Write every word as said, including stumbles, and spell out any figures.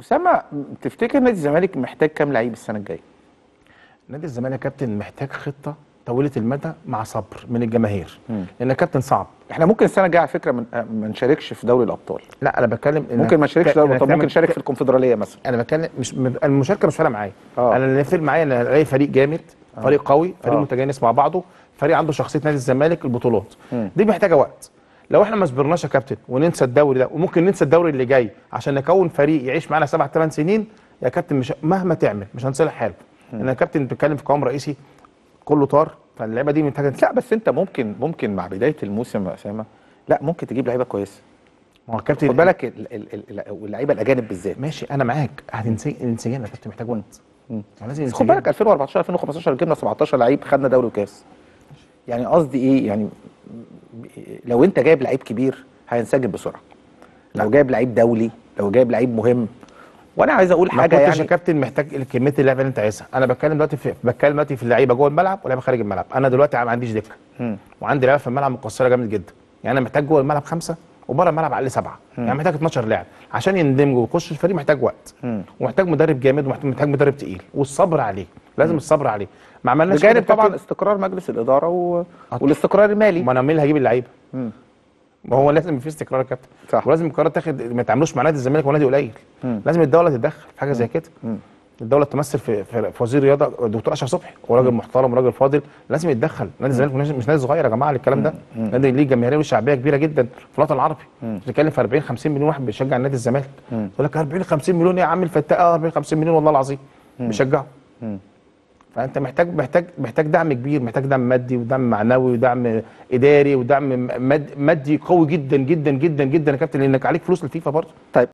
اسامه، تفتكر نادي الزمالك محتاج كام لعيب السنه الجايه؟ نادي الزمالك يا كابتن محتاج خطه طويله المدى مع صبر من الجماهير، لان يا كابتن صعب. احنا ممكن السنه الجايه على فكره من ما نشاركش في دوري الابطال. لا انا بتكلم ممكن ما نشاركش في دوري الابطال، ممكن نشارك في الكونفدراليه مثلا. انا بتكلم مش المشاركه مش فارقه معايا. آه. انا اللي يفرق معايا ان الاقي فريق جامد، آه. فريق قوي، فريق آه. متجانس مع بعضه، فريق عنده شخصيه نادي الزمالك البطولات. م. دي محتاجه وقت. لو احنا ما صبرناش يا كابتن وننسى الدوري ده، وممكن ننسى الدوري اللي جاي عشان نكون فريق يعيش معانا سبع ثمان سنين يا كابتن، مش مهما تعمل مش هنصلح حاله. لان يا كابتن بتتكلم في قوام رئيسي كله طار، فاللعيبه دي محتاجه. لا بس انت ممكن ممكن مع بدايه الموسم يا اسامه، لا ممكن تجيب لعيبه كويسه. ما هو الكابتن خد بالك اللعيبه الاجانب بالذات. ماشي انا معاك، هتنسجم يا كابتن، محتاج وقت. لازم خد بالك ألفين وأربعتاشر ألفين وخمستاشر جبنا سبعتاشر لعيب، خدنا دوري وكاس. يعني قصدي ايه؟ يعني لو انت جايب لعيب كبير هينسجم بسرعه. لو جايب لعيب دولي، لو جايب لعيب مهم. وانا عايز اقول حاجه يعني يا كابتن محتاج كميه اللعيبه اللي انت عايزها. انا بتكلم دلوقتي في بتكلم دلوقتي في اللعيبه جوه الملعب ولعيبه خارج الملعب. انا دلوقتي ما عنديش دكه، وعندي لعيبه في الملعب مقصره جامد جدا. يعني انا محتاج جوه الملعب خمسه وبره الملعب على سبعه. مم. يعني محتاج اتناشر لاعب عشان يندمجوا ويخشوا الفريق. محتاج وقت، مم. ومحتاج مدرب جامد، ومحتاج مدرب تقيل، والصبر عليه لازم. مم. الصبر عليه ما عملناش بجانب طبعا استقرار مجلس الاداره و... والاستقرار المالي. ما انا مين اللي هجيب اللعيبه؟ ما هو لازم في استقرار يا كابتن، صح. ولازم القرارات تاخد، ما يتعاملوش مع نادي الزمالك ونادي قليل. مم. لازم الدوله تتدخل في حاجه زي كده. مم. الدوله تمثل في في وزير الرياضه الدكتور اشرف صبحي، وراجل محترم وراجل فاضل، لازم يتدخل. نادي الزمالك مش نادي صغير يا جماعه الكلام ده. نادي ليه جماهيريه وشعبيه كبيره جدا في الوطن العربي. بتتكلم في أربعين خمسين مليون واحد بيشجع نادي الزمالك. يقول لك أربعين خمسين مليون يا عم الفتاة، اه أربعين خمسين مليون والله العظيم بيشجعوا. فانت محتاج محتاج محتاج دعم كبير، محتاج دعم مادي ودعم معنوي ودعم اداري ودعم مادي قوي جدا جدا جدا جدا يا كابتن، لانك عليك فلوس للفيفا برضه. طيب